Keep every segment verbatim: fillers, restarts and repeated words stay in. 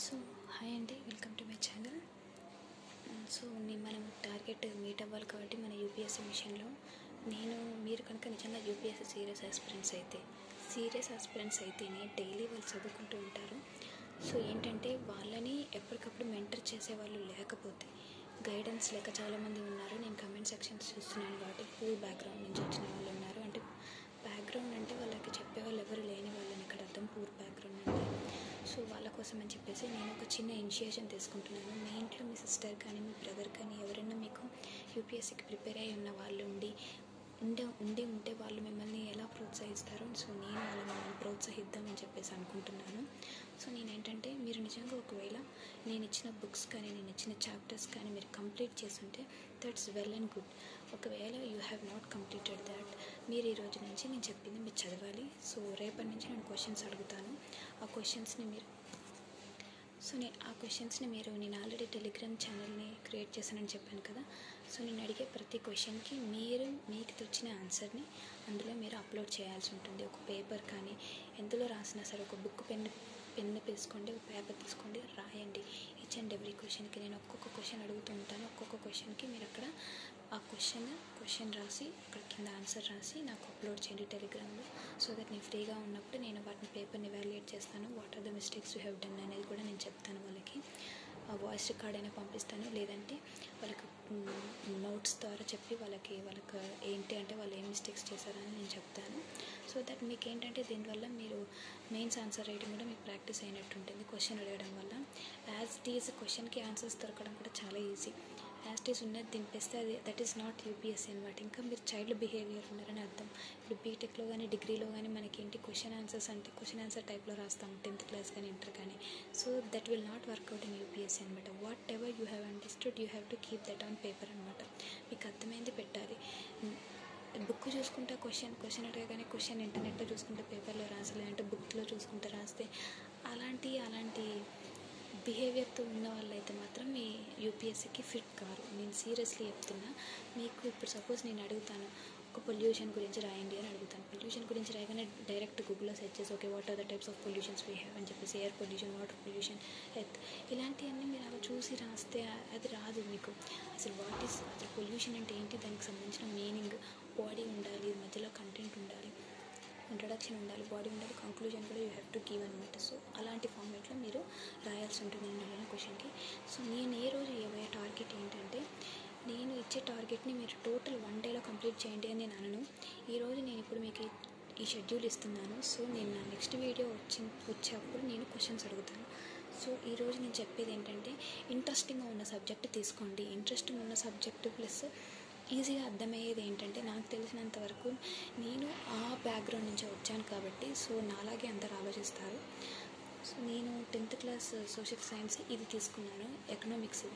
So hi అండి, welcome to my channel. So నేను మనం టార్గెట్ మీట్ అవ్వాలి కాబట్టి మన యూపీఎస్సీ మిషన్లో నేను మీరు కనుక నిజంగా యూపీఎస్సీ సీరియస్ ఆస్పిరెంట్స్ అయితే సీరియస్ ఆస్పిరెంట్స్ అయితేనే డైలీ వాళ్ళు చదువుకుంటూ ఉంటారు. సో ఏంటంటే వాళ్ళని ఎప్పటికప్పుడు మెంటర్ చేసేవాళ్ళు లేకపోతే, గైడెన్స్ లేక చాలామంది ఉన్నారు. నేను కమెంట్ సెక్షన్స్ చూస్తున్నాను కాబట్టి పూర్ బ్యాక్గ్రౌండ్ నుంచి వచ్చిన వాళ్ళు ఉన్నారు. అంటే బ్యాక్గ్రౌండ్ అంటే వాళ్ళకి చెప్పేవాళ్ళు ఎవరు లేని వాళ్ళని ఇక్కడ అర్థం పూర్ బ్యాక్గ్రౌండ్ అంటే. సో వాళ్ళ కోసం అని చెప్పేసి నేను ఒక చిన్న ఇనిషియేషన్ తీసుకుంటున్నాను. మీ ఇంట్లో మీ సిస్టర్ కానీ మీ బ్రదర్ కానీ ఎవరైనా మీకు యూపీఎస్సీకి ప్రిపేర్ అయ్యి ఉన్న వాళ్ళు ఉండి ఉండే ఉండి ఉంటే వాళ్ళు మిమ్మల్ని ఎలా ప్రోత్సహిస్తారు. సో నేను వాళ్ళ మిమ్మల్ని ప్రోత్సహిద్దామని చెప్పేసి అనుకుంటున్నాను. సో నేనేంటంటే మీరు నిజంగా ఒకవేళ నేను ఇచ్చిన బుక్స్ కానీ నేను ఇచ్చిన చాప్టర్స్ కానీ మీరు కంప్లీట్ చేస్తుంటే దట్స్ వెల్ అండ్ గుడ్. ఒకవేళ you have not completed that, మీరు ఈ రోజు నుంచి నేను చెప్పింది మీరు చదవాలి. సో రేపటి నుంచి నేను క్వశ్చన్స్ అడుగుతాను. ఆ క్వశ్చన్స్ని మీరు సో నేను ఆ క్వశ్చన్స్ని మీరు నేను ఆల్రెడీ టెలిగ్రామ్ ఛానల్ని క్రియేట్ చేశానని చెప్పాను కదా. సో నేను అడిగే ప్రతి క్వశ్చన్కి మీరు మీకు వచ్చిన ఆన్సర్ని అందులో మీరు అప్లోడ్ చేయాల్సి ఉంటుంది. ఒక పేపర్ కానీ ఎందులో రాసినా సరే ఒక బుక్ పెన్ పెన్ను తీసుకోండి, ఒక పేపర్ తీసుకోండి, రాయండి. ఈచ్ అండ్ ఎవ్రీ క్వశ్చన్కి నేను ఒక్కొక్క క్వశ్చన్ అడుగుతూ ఉంటాను. ఒక్కొక్క క్వశ్చన్కి మీరు అక్కడ ఆ క్వశ్చన్ క్వశ్చన్ రాసి అక్కడ కింద ఆన్సర్ రాసి నాకు అప్లోడ్ చేయండి టెలిగ్రామ్లో. సో దట్ నేను ఫ్రీగా ఉన్నప్పుడు నేను వాటిని పేపర్ని వాల్యుయేట్ చేస్తాను. What are the mistakes you have done అనేది కూడా నేను చెప్తాను వాళ్ళకి. ఆ వాయిస్ రికార్డ్ అయినా పంపిస్తాను, లేదంటే వాళ్ళకి నోట్స్ ద్వారా చెప్పి వాళ్ళకి వాళ్ళకి ఏంటి అంటే వాళ్ళు ఏం మిస్టేక్స్ చేశారని నేను చెప్తాను. సో దట్ మీకు ఏంటంటే దీనివల్ల మీరు మెయిన్స్ ఆన్సర్ రైటింగ్ కూడా మీకు ప్రాక్టీస్ అయినట్టు ఉంటుంది. క్వశ్చన్ అడగడం వల్ల యాజ్ ఇట్ ఈజ్ క్వశ్చన్కి ఆన్సర్స్ దొరకడం కూడా చాలా ఈజీ. యాజ్ ఇట్ ఈజ్ ఉన్నది దింపేస్తే అది దట్ ఈస్ నాట్ యూపీఎస్సీ అనమాట. ఇంకా మీరు చైల్డ్ బిహేవియర్ ఉన్నారని అర్థం. ఇప్పుడు బీటెక్లో కానీ డిగ్రీలో కానీ మనకి ఏంటి క్వశ్చన్ ఆన్సర్స్ అంటే క్వశ్చన్ ఆన్సర్ టైప్లో రాస్తాం టెన్త్ క్లాస్ కానీ ఇంటర్ కానీ. So that will not work out in UPSC అనమాట. Whatever you have understood you have to keep that on paper అనమాట. మీకు అర్థమైంది పెట్టాలి. బుక్ చూసుకుంటే క్వశ్చన్ క్వశ్చన్ అడగగానే క్వశ్చన్ ఇంటర్నెట్లో చూసుకుంటే పేపర్లో రాసలే అంటే బుక్లో చూసుకుంటే రాస్తే అలాంటి అలాంటి బిహేవియర్తో ఉన్న వాళ్ళైతే మాత్రం మీ యూపీఎస్సీకి ఫిట్ కారు. నేను సీరియస్లీ చెప్తున్నా. మీకు ఇప్పుడు సపోజ్ నేను అడుగుతాను ఒక పొల్యూషన్ గురించి రాయండి అని అడుగుతాను. పొల్యూషన్ గురించి రాయగానే డైరెక్ట్ గూగుల్లో సెర్చ్ చేసి okay what are the types of pollutions we have అని చెప్పేసి air pollution, water pollution, earth, ఇలాంటివన్నీ మీరు అలా చూసి రాస్తే అది రాదు మీకు. అసలు వాట్ ఈస్ అసలు పొల్యూషన్ అంటే ఏంటి, దానికి సంబంధించిన మీనింగ్, బాడీ ఉండాలి, మధ్యలో కంటెంట్ ఉండాలి, ఇంట్రడక్షన్ ఉండాలి, బాడీ ఉండాలి, కంక్లూజన్ కూడా యూ హ్యావ్ టు గివ్ అనమాట. సో అలాంటి ఫార్మేట్లో మీరు రాయాల్సి ఉంటుంది నేను అడిగిన క్వశ్చన్కి. సో నేను ఏ రోజు ఇవ్వబోయే టార్గెట్ ఏంటంటే నేను ఇచ్చే టార్గెట్ని మీరు టోటల్ వన్ డేలో కంప్లీట్ చేయండి అని నేను అనను. ఈరోజు నేను ఇప్పుడు మీకు ఈ షెడ్యూల్ ఇస్తున్నాను. సో నేను నా నెక్స్ట్ వీడియో వచ్చి వచ్చేప్పుడు నేను క్వశ్చన్స్ అడుగుతాను. సో ఈరోజు నేను చెప్పేది ఏంటంటే ఇంట్రెస్టింగ్గా ఉన్న సబ్జెక్ట్ తీసుకోండి. ఇంట్రెస్టింగ్ ఉన్న సబ్జెక్టు ప్లస్ ఈజీగా అర్థమయ్యేది ఏంటంటే నాకు తెలిసినంత వరకు నేను ఆ బ్యాక్గ్రౌండ్ నుంచి వచ్చాను కాబట్టి సో నాలాగే అందరు ఆలోచిస్తారు. సో నేను టెన్త్ క్లాస్ సోషల్ సైన్స్ ఇది తీసుకున్నాను, ఎకనామిక్స్.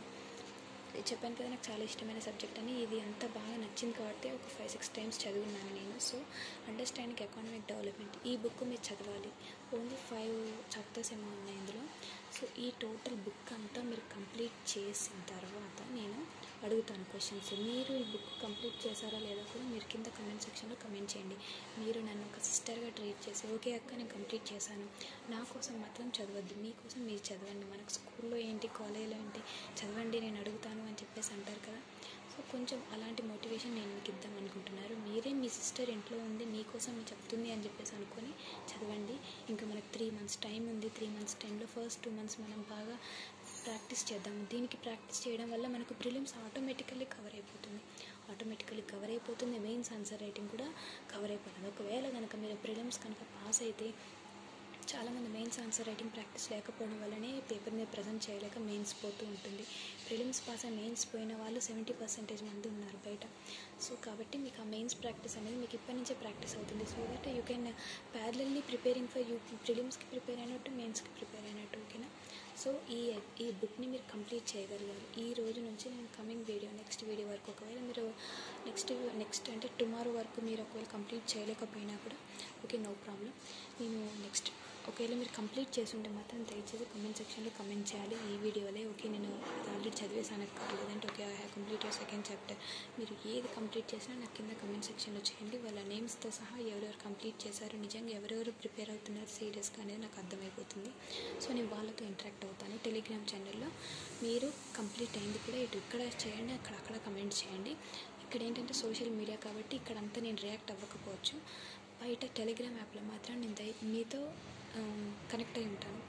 ఇది చెప్పాను కదా నాకు చాలా ఇష్టమైన సబ్జెక్ట్ అని. ఇది అంత బాగా నచ్చింది కాబట్టి ఒక ఫైవ్ సిక్స్ టైమ్స్ చదివినాను నేను. సో అండర్స్టాండింగ్ ఎకనామిక్ డెవలప్మెంట్ ఈ బుక్ మీరు చదవాలి. ఓన్లీ ఫైవ్ చాప్టర్స్ ఏమో ఉన్నాయి ఇందులో. సో ఈ టోటల్ బుక్ అంతా మీరు కంప్లీట్ చేసిన తర్వాత నేను అడుగుతాను క్వశ్చన్స్. మీరు ఈ బుక్ కంప్లీట్ చేశారా లేదా కూడా మీరు కింద కమెంట్ సెక్షన్లో కమెంట్ చేయండి. మీరు నన్ను ఒక సిస్టర్గా ట్రీట్ చేసి ఓకే అక్క నేను కంప్లీట్ చేశాను, నా కోసం మాత్రం చదవద్దు, మీకోసం మీరు చదవండి. మనకు స్కూల్లో ఏంటి కాలేజీలో ఏంటి చదవండి నేను అడుగుతాను అని చెప్పేసి అంటారు కదా. సో కొంచెం అలాంటి మోటివేషన్ నేను మీకు ఇద్దాం అనుకుంటున్నారు. మీరే మీ సిస్టర్ ఇంట్లో ఉంది మీకోసం మీరు చెప్తుంది అని చెప్పేసి అనుకొని చదవండి. ఇంకా మనకు త్రీ మంత్స్ టైం ఉంది. త్రీ మంత్స్ టైంలో ఫస్ట్ టూ మంత్స్ మనం బాగా ప్రాక్టీస్ చేద్దాము. దీనికి ప్రాక్టీస్ చేయడం వల్ల మనకు ప్రిలిమ్స్ ఆటోమేటికల్లీ కవర్ అయిపోతుంది ఆటోమేటికల్లీ కవర్ అయిపోతుంది మెయిన్స్ ఆన్సర్ రైటింగ్ కూడా కవర్ అయిపోతుంది. ఒకవేళ కనుక మీరు ప్రిలిమ్స్ కనుక పాస్ అయితే చాలామంది మెయిన్స్ ఆన్సర్ రైటింగ్ ప్రాక్టీస్ లేకపోవడం వల్లనే పేపర్ మీద ప్రజెంట్ చేయలేక మెయిన్స్ పోతూ ఉంటుంది. ప్రిలిమ్స్ పాస్ అయ్యి మెయిన్స్ పోయిన వాళ్ళు సెవెంటీ పర్సెంటేజ్ మంది ఉన్నారు బయట. సో కాబట్టి మీకు ఆ మెయిన్స్ ప్రాక్టీస్ అనేది మీకు ఇప్పటి నుంచే ప్రాక్టీస్ అవుతుంది. So that you can parallelly preparing for you ప్రిలిమ్స్కి ప్రిపేర్ అయినట్టు మెయిన్స్కి ప్రిపేర్ అయినట్టు. ఓకేనా. సో ఈ ఈ బుక్ని మీరు కంప్లీట్ చేయగలిగారు. ఈ రోజు నుంచి నేను కమింగ్ వీడియో నెక్స్ట్ వీడియో వరకు ఒకవేళ మీరు నెక్స్ట్ నెక్స్ట్ అంటే టుమారో వరకు మీరు ఒకవేళ కంప్లీట్ చేయలేకపోయినా కూడా ఓకే నో ప్రాబ్లం. నేను నెక్స్ట్ ఒకవేళ మీరు కంప్లీట్ చేసి ఉంటే మాత్రం దయచేసి కమెంట్ సెక్షన్లో కమెంట్ చేయాలి ఈ వీడియోలో. ఓకే, నేను ఆల్రెడీ చదివేసాను కాదు, లేదంటే okay I have complete second chapter. మీరు ఏది కంప్లీట్ చేసినా నాకు కింద కమెంట్ సెక్షన్లో చేయండి. వాళ్ళ నేమ్స్తో సహా ఎవరెవరు కంప్లీట్ చేశారు, నిజంగా ఎవరెవరు ప్రిపేర్ అవుతున్నారు సీరియస్గా అనేది నాకు అర్థమైపోతుంది. సో నేను వాళ్ళతో ఇంటరాక్ట్ అవుతాను టెలిగ్రామ్ ఛానల్లో. మీరు కంప్లీట్ అయింది కూడా ఇటు ఇక్కడ చేయండి, అక్కడ అక్కడ కమెంట్ చేయండి. ఇక్కడ ఏంటంటే సోషల్ మీడియా కాబట్టి ఇక్కడంతా నేను రియాక్ట్ అవ్వకపోవచ్చు. బయట టెలిగ్రామ్ యాప్లో మాత్రం నేను దై మీతో కనెక్ట్ అయి ఉంటాను.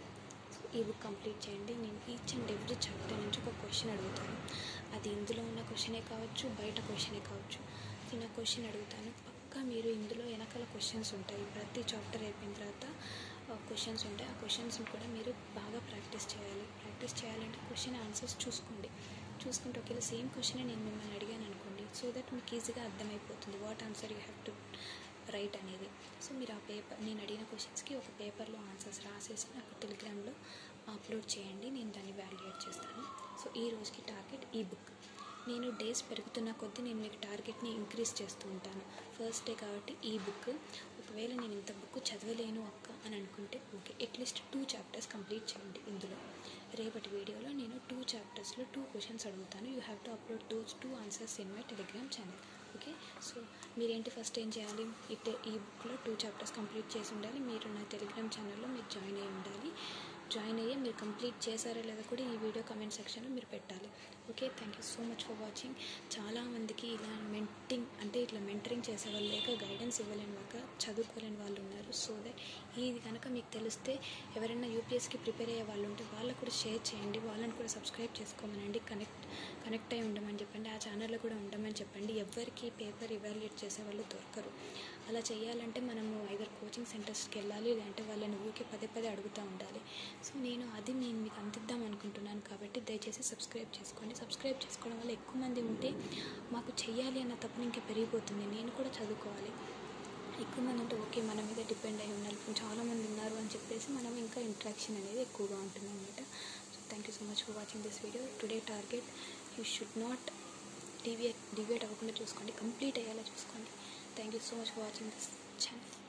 ఈ బుక్ కంప్లీట్ చేయండి. నేను ఈచ్ అండ్ ఎవ్రీ చాప్టర్ నుంచి ఒక క్వశ్చన్ అడుగుతాను. అది ఇందులో ఉన్న క్వశ్చనే కావచ్చు, బయట క్వశ్చనే కావచ్చు. నేను ఆ క్వశ్చన్ అడుగుతాను. పక్కా మీరు ఇందులో వెనకాల క్వశ్చన్స్ ఉంటాయి. ప్రతి చాప్టర్ అయిపోయిన తర్వాత క్వశ్చన్స్ ఉంటాయి. ఆ క్వశ్చన్స్ని కూడా మీరు బాగా ప్రాక్టీస్ చేయాలి. ప్రాక్టీస్ చేయాలంటే క్వశ్చన్ ఆన్సర్స్ చూసుకోండి. చూసుకుంటే ఒకవేళ సేమ్ క్వశ్చన్ నేను మిమ్మల్ని అడిగాను అనుకోండి, సో దట్ మీకు ఈజీగా అర్థమైపోతుంది what answer you have to write అనేది. సో మీరు ఆ పేపర్ నేను అడిగిన క్వశ్చన్స్కి ఒక పేపర్లో ఆన్సర్స్ రాసేసి నాకు టెలిగ్రామ్లో అప్లోడ్ చేయండి. నేను దాన్ని వాల్యుయేట్ చేస్తాను. సో ఈ రోజుకి టార్గెట్ ఈ బుక్. నేను డేస్ పెరుగుతున్న కొద్దీ నేను మీకు టార్గెట్ని ఇంక్రీజ్ చేస్తూ ఉంటాను. ఫస్ట్ డే కాబట్టి ఈ బుక్. ఒకవేళ నేను ఇంత బుక్ చదవలేను అక్క అని అనుకుంటే okay, at least two chapters complete చేయండి. ఇందులో రేపటి వీడియోలో నేను టూ చాప్టర్స్లో టూ క్వశ్చన్స్ అడుగుతాను. You have to upload those two answers in my Telegram channel. Okay, so మీరేంటి ఫస్ట్ ఏం చేయాలి, ఇట్ ఈ బుక్లో టూ చాప్టర్స్ కంప్లీట్ చేసి ఉండాలి. మీరు నా టెలిగ్రామ్ ఛానల్లో మీరు జాయిన్ అయ్యి ఉండాలి. జాయిన్ అయ్యి మీరు కంప్లీట్ చేశారా లేదా కూడా ఈ వీడియో కమెంట్ సెక్షన్లో మీరు పెట్టాలి. Okay, thank you so much for watching. చాలామందికి ఇలా మెంటింగ్ అంటే ఇట్లా మెంటరింగ్ చేసే వాళ్ళు లేక, గైడెన్స్ ఇవ్వలేని వాళ్ళ, చదువుకోలేని వాళ్ళు ఉన్నారు. సో దట్ ఇది కనుక మీకు తెలిస్తే ఎవరైనా యూపీఎస్కి ప్రిపేర్ అయ్యే వాళ్ళు ఉంటే వాళ్ళకు కూడా షేర్ చేయండి. వాళ్ళని కూడా సబ్స్క్రైబ్ చేసుకోమనండి. కనెక్ట్ కనెక్ట్ అయ్యి ఉండమని చెప్పండి. ఆ ఛానల్లో కూడా ఉండమని చెప్పండి. ఎవరికి పేపర్ ఇవాల్యుయేట్ చేసే వాళ్ళు దొరకరు. అలా చేయాలంటే మనము ఐదర్ కోచింగ్ సెంటర్స్కి వెళ్ళాలి, లేదంటే వాళ్ళని ఊరికే పదే పదే అడుగుతూ ఉండాలి. సో నేను అది నేను మీకు అందిద్దాం అనుకుంటున్నాను. కాబట్టి దయచేసి సబ్స్క్రైబ్ చేసుకోండి. సబ్స్క్రైబ్ చేసుకోవడం వల్ల ఎక్కువ మంది ఉంటే మాకు చెయ్యాలి అన్న తప్పని ఇంకా పెరిగిపోతుంది. నేను కూడా చదువుకోవాలి. ఎక్కువ మంది ఉంటే ఓకే మన మీద డిపెండ్ అయి ఉన్నారు, చాలామంది ఉన్నారు అని చెప్పేసి మనం ఇంకా ఇంట్రాక్షన్ అనేది ఎక్కువగా ఉంటుంది అన్నమాట. So thank you so much for watching this video. Today target you should not deviate deviate అవ్వకుండా చూసుకోండి, కంప్లీట్ అయ్యేలా చూసుకోండి. Thank you so much for watching this channel.